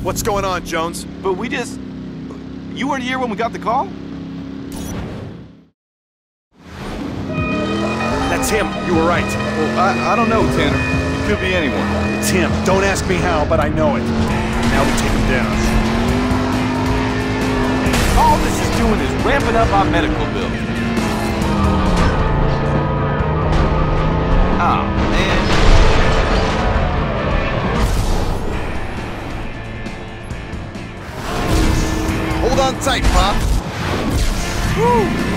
What's going on, Jones? But we just... You weren't here when we got the call? That's him. You were right. Well, I don't know, Tanner. It could be anyone. It's him. Don't ask me how, but I know it. Now we take him down. All this is doing is ramping up our medical bills. Oh, man. Hold on tight, Pop. Woo!